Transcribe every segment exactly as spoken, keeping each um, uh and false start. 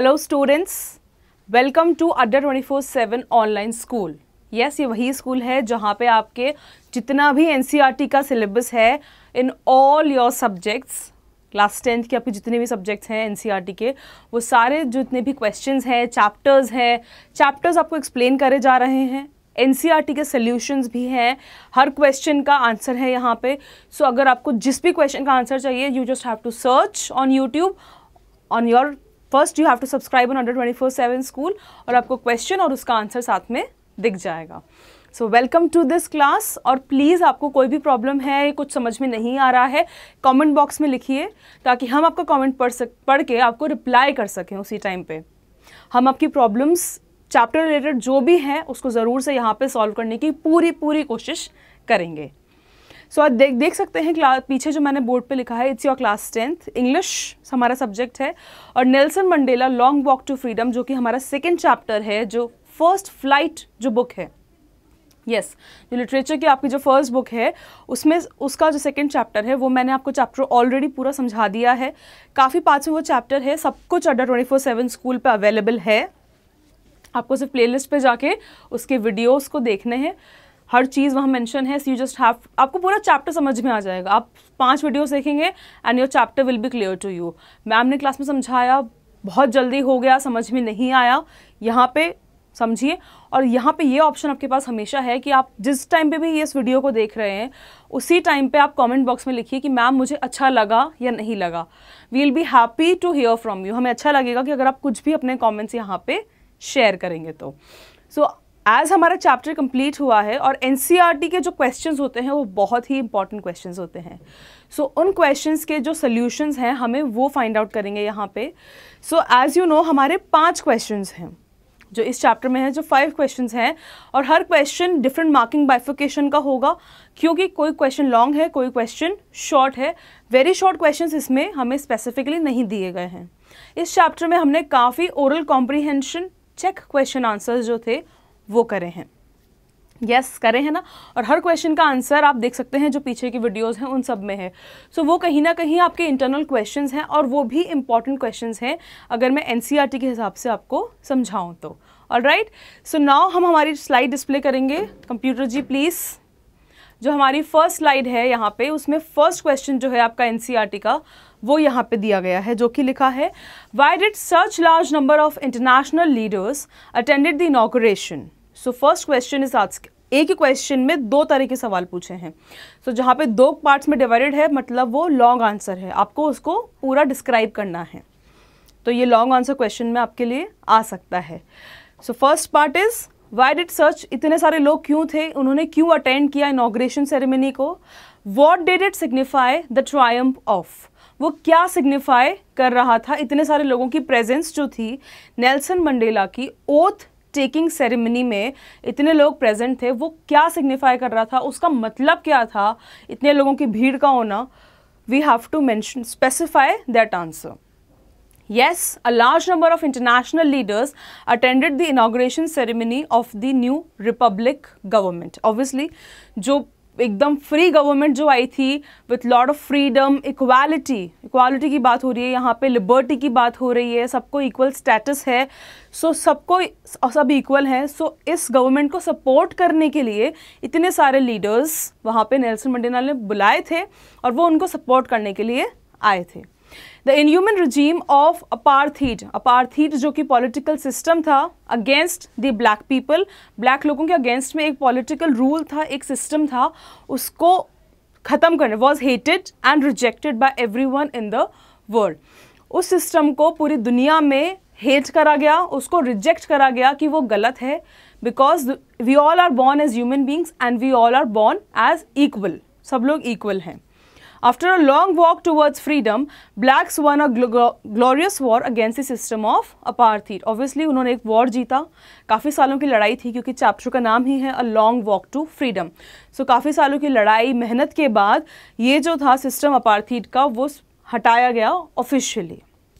Hello students, welcome to Adda twenty four seven online school. Yes, ये वही school है जहाँ पे आपके जितना भी एनसीईआरटी का सिलेबस है in all your subjects, class tenth के आपके जितने भी सब्जेक्ट्स हैं एनसीईआरटी के, वो सारे जितने भी क्वेश्चंस हैं, चैप्टर्स हैं, चैप्टर्स आपको एक्सप्लेन करे जा रहे हैं। एनसीईआरटी के सॉल्यूशंस भी हैं, हर क्वेश्चन का आंसर है यहाँ पे। सो so, अगर आपको जिस भी क्वेश्चन का आंसर चाहिए, you just have to search on YouTube on your first you have to subscribe on Adda twenty four seven school और आपको क्वेश्चन और उसका आंसर साथ में दिख जाएगा। So welcome to this class. और प्लीज़ आपको कोई भी प्रॉब्लम है, कुछ समझ में नहीं आ रहा है, कमेंट बॉक्स में लिखिए ताकि हम आपका कमेंट पढ़ सक पढ़ के आपको रिप्लाई कर सकें उसी टाइम पे। हम आपकी प्रॉब्लम्स चैप्टर रिलेटेड जो भी हैं उसको ज़रूर से यहाँ पे सॉल्व करने की पूरी पूरी कोशिश करेंगे। सो so, आज देख देख सकते हैं क्लास पीछे जो मैंने बोर्ड पे लिखा है, it's your class tenth English हमारा सब्जेक्ट है, और Nelson Mandela long walk to freedom जो कि हमारा सेकेंड चैप्टर है, जो फर्स्ट फ्लाइट जो बुक है। यस yes, जो लिटरेचर की आपकी जो फर्स्ट बुक है उसमें उसका जो सेकंड चैप्टर है वो मैंने आपको चैप्टर ऑलरेडी पूरा समझा दिया है। काफ़ी पार्ट्स में वो चैप्टर है, सब कुछ Adda twenty four seven school पे अवेलेबल है। आपको सिर्फ प्लेलिस्ट पे जाके उसके वीडियोस को देखने हैं, हर चीज़ वहाँ मेंशन है। यू जस्ट हैव, आपको पूरा चैप्टर समझ में आ जाएगा। आप पांच वीडियोस देखेंगे and your chapter will be clear to you. Ma'am ने क्लास में समझाया, बहुत जल्दी हो गया, समझ में नहीं आया, यहाँ पे समझिए। और यहाँ पे ये ऑप्शन आपके पास हमेशा है कि आप जिस टाइम पे भी ये इस वीडियो को देख रहे हैं उसी टाइम पे आप कमेंट बॉक्स में लिखिए कि मैम मुझे अच्छा लगा या नहीं लगा। We will be happy to hear from you. हमें अच्छा लगेगा कि अगर आप कुछ भी अपने कमेंट्स यहाँ पे शेयर करेंगे तो। सो so, एज हमारा चैप्टर कंप्लीट हुआ है और एनसीईआरटी के जो क्वेश्चंस होते हैं वो बहुत ही इंपॉर्टेंट क्वेश्चंस होते हैं। सो so, उन क्वेश्चंस के जो सॉल्यूशंस हैं हमें वो फाइंड आउट करेंगे यहाँ पे। सो एज यू नो हमारे पांच क्वेश्चंस हैं जो इस चैप्टर में है, जो फाइव क्वेश्चंस हैं, और हर क्वेश्चन डिफरेंट मार्किंग बाइफिकेशन का होगा क्योंकि कोई क्वेश्चन लॉन्ग है, कोई क्वेश्चन शॉर्ट है। वेरी शॉर्ट क्वेश्चंस इसमें हमें स्पेसिफिकली नहीं दिए गए हैं। इस चैप्टर में हमने काफ़ी oral comprehension check question answers जो थे वो करे हैं। यस yes, करे हैं ना। और हर क्वेश्चन का आंसर आप देख सकते हैं जो पीछे की वीडियोस हैं उन सब में है। सो so, वो कहीं ना कहीं आपके इंटरनल क्वेश्चंस हैं और वो भी इंपॉर्टेंट क्वेश्चंस हैं अगर मैं एनसीईआरटी के हिसाब से आपको समझाऊं तो। ऑलराइट, सो नाउ हम हमारी स्लाइड डिस्प्ले करेंगे। कंप्यूटर जी प्लीज़, जो हमारी फर्स्ट स्लाइड है यहाँ पे उसमें फर्स्ट क्वेश्चन जो है आपका एनसीईआरटी का वो यहाँ पे दिया गया है, जो कि लिखा है why did such large number of international leaders attended the inauguration. So first question is asked, एक ही क्वेश्चन में दो तरह के सवाल पूछे हैं। सो so, जहाँ पे दो पार्ट्स में डिवाइडेड है मतलब वो लॉन्ग आंसर है, आपको उसको पूरा डिस्क्राइब करना है। तो ये लॉन्ग आंसर क्वेश्चन में आपके लिए आ सकता है। So first part is why did such, इतने सारे लोग क्यों थे, उन्होंने क्यों अटेंड किया इनॉग्रेशन सेरेमनी को। What did it signify the triumph of, वो क्या सिग्निफाई कर रहा था, इतने सारे लोगों की प्रेजेंस जो थी नेल्सन मंडेला की ओथ टेकिंग सेरेमनी में इतने लोग प्रेजेंट थे, वो क्या सिग्निफाई कर रहा था, उसका मतलब क्या था, इतने लोगों की भीड़ का होना। We have to mention specify that answer. Yes, a large number of international leaders attended the inauguration ceremony of the new republic government. Obviously, जो एकदम फ्री गवर्नमेंट जो आई थी with lot of freedom, equality, equality की बात हो रही है यहाँ पे, लिबर्टी की बात हो रही है, सबको इक्वल स्टेटस है। सो so, सबको सब इक्वल है। सो so, इस गवर्नमेंट को सपोर्ट करने के लिए इतने सारे लीडर्स वहाँ पे नेल्सन मंडेला ने बुलाए थे और वो उनको सपोर्ट करने के लिए आए थे। The inhuman regime of apartheid, apartheid जो कि पॉलिटिकल सिस्टम था against the black people, black लोगों के अगेंस्ट में एक पॉलिटिकल रूल था, एक सिस्टम था, उसको ख़त्म करने, was hated and rejected by everyone in the world. उस सिस्टम को पूरी दुनिया में हेट करा गया, उसको रिजेक्ट करा गया कि वो गलत है, because we all are born as human beings and we all are born as equal, सब लोग इक्वल हैं। After a long walk towards freedom, blacks won a glorious war against the system of apartheid. Obviously, उन्होंने एक war जीता, काफ़ी सालों की लड़ाई थी क्योंकि चैप्टर का नाम ही है A Long Walk to Freedom. So so, काफ़ी सालों की लड़ाई मेहनत के बाद ये जो था सिस्टम apartheid का वो हटाया गया ऑफिशियली।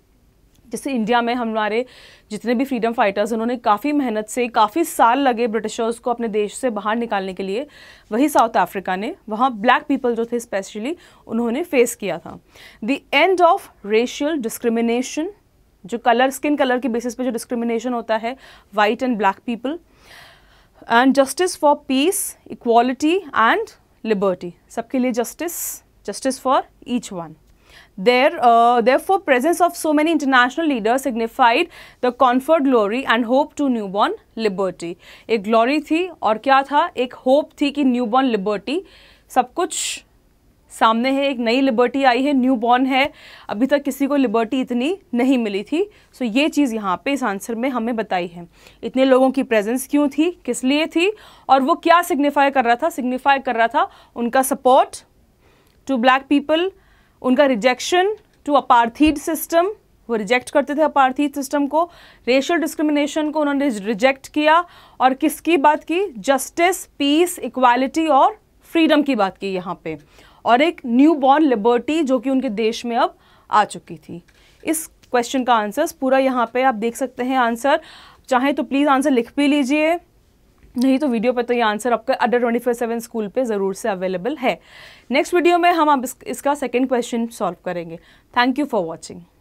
जैसे इंडिया में हमारे जितने भी फ्रीडम फाइटर्स उन्होंने काफ़ी मेहनत से, काफ़ी साल लगे ब्रिटिशर्स को अपने देश से बाहर निकालने के लिए, वही साउथ अफ्रीका ने, वहाँ ब्लैक पीपल जो थे स्पेशली उन्होंने फेस किया था। The end of racial discrimination जो कलर, स्किन कलर के बेसिस पे जो डिस्क्रिमिनेशन होता है, white and black people, and justice for peace, equality and liberty, सबके लिए justice, justice for each one. There, uh, therefore, presence of so many international leaders signified the conferred glory and hope to newborn liberty. एक glory थी और क्या था, एक hope थी कि newborn liberty, सब कुछ सामने है, एक नई लिबर्टी आई है, न्यू बॉर्न है, अभी तक किसी को लिबर्टी इतनी नहीं मिली थी. सो so, ये चीज़ यहाँ पे इस आंसर में हमें बताई है. इतने लोगों की प्रेजेंस क्यों थी, किस लिए थी, और वो क्या सिग्निफाई कर रहा था, सिग्निफाई कर रहा था उनका सपोर्ट टू ब्लैक पीपल, उनका रिजेक्शन टू अपार्थीड सिस्टम, वो रिजेक्ट करते थे अपार्थीड सिस्टम को, रेशियल डिस्क्रिमिनेशन को उन्होंने रिजेक्ट किया, और किसकी बात की, जस्टिस, पीस, इक्वालिटी और फ्रीडम की बात की यहाँ पे, और एक न्यू बॉर्न लिबर्टी जो कि उनके देश में अब आ चुकी थी. इस क्वेश्चन का आंसर पूरा यहाँ पे आप देख सकते हैं. आंसर चाहे तो प्लीज़ आंसर लिख भी लीजिए, नहीं तो वीडियो पे तो ये आंसर आपका अड्डा ट्वेंटी फोर सेवन स्कूल पे ज़रूर से अवेलेबल है. नेक्स्ट वीडियो में हम अब इस, इसका सेकेंड क्वेश्चन सॉल्व करेंगे. Thank you for watching.